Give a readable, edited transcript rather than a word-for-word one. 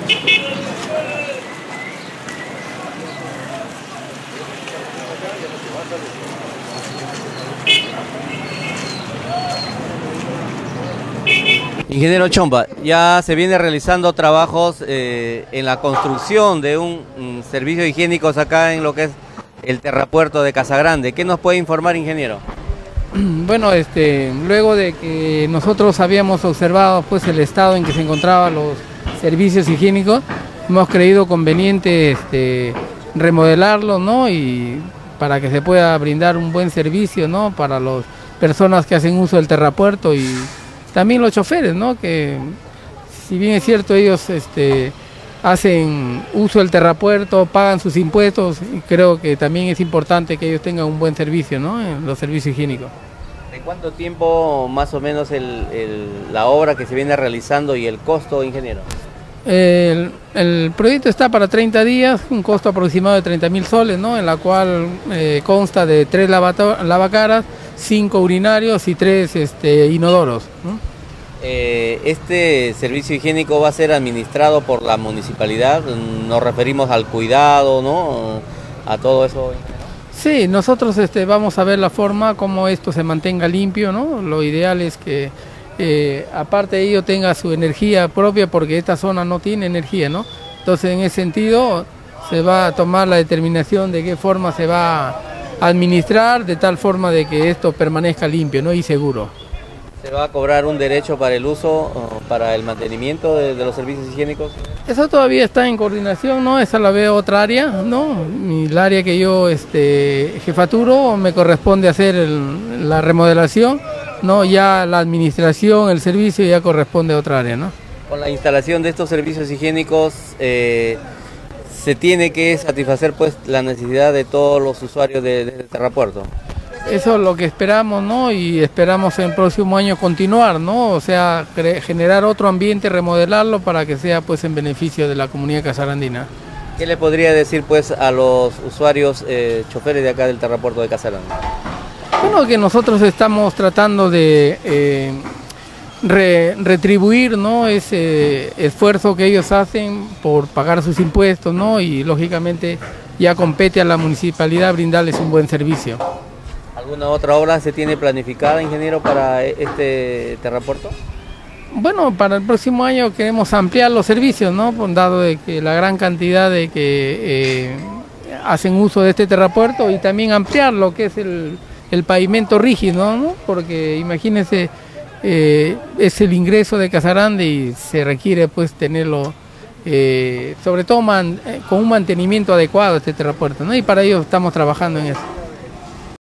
Ingeniero Chomba, ya se viene realizando trabajos en la construcción de un servicio higiénico acá en lo que es el terrapuerto de Casagrande. ¿Qué nos puede informar, ingeniero? Bueno, luego de que nosotros habíamos observado pues el estado en que se encontraban los servicios higiénicos, hemos creído conveniente remodelarlos, ¿no? Y para que se pueda brindar un buen servicio, ¿no? Para las personas que hacen uso del terrapuerto y también los choferes, ¿no? Que si bien es cierto ellos hacen uso del terrapuerto, pagan sus impuestos, y creo que también es importante que ellos tengan un buen servicio, ¿no? En los servicios higiénicos. ¿De cuánto tiempo más o menos la obra que se viene realizando y el costo, ingeniero? El proyecto está para 30 días, un costo aproximado de 30.000 soles, ¿no? En la cual consta de 3 lavacaras, 5 urinarios y 3 inodoros, ¿no? Este servicio higiénico va a ser administrado por la municipalidad, nos referimos al cuidado, ¿no? A todo eso. Sí, nosotros vamos a ver la forma como esto se mantenga limpio, ¿no? Lo ideal es que aparte de ello tenga su energía propia, porque esta zona no tiene energía, ¿no? Entonces en ese sentido se va a tomar la determinación de qué forma se va a administrar, de tal forma de que esto permanezca limpio, ¿no? Y seguro. ¿Se va a cobrar un derecho para el uso, para el mantenimiento de los servicios higiénicos? Eso todavía está en coordinación, ¿no? Esa la veo otra área, ¿no? El área que yo jefaturo me corresponde hacer la remodelación, ¿no? Ya la administración, el servicio ya corresponde a otra área, ¿no? Con la instalación de estos servicios higiénicos se tiene que satisfacer pues la necesidad de todos los usuarios de este terrapuerto. Eso es lo que esperamos, ¿no? Y esperamos en el próximo año continuar, ¿no? O sea, generar otro ambiente, remodelarlo para que sea pues en beneficio de la comunidad casarandina. ¿Qué le podría decir pues a los usuarios choferes de acá del terrapuerto de Casarandí? Bueno, que nosotros estamos tratando de retribuir, ¿no? Ese esfuerzo que ellos hacen por pagar sus impuestos, ¿no? Y lógicamente ya compete a la municipalidad brindarles un buen servicio. ¿Alguna otra obra se tiene planificada, ingeniero, para este terrapuerto? Bueno, para el próximo año queremos ampliar los servicios, ¿no? Dado de que la gran cantidad de que hacen uso de este terrapuerto, y también ampliar lo que es el pavimento rígido, ¿no? Porque imagínense, es el ingreso de Casarandí y se requiere pues tenerlo, sobre todo con un mantenimiento adecuado este terrapuerto, ¿no? Y para ello estamos trabajando en eso.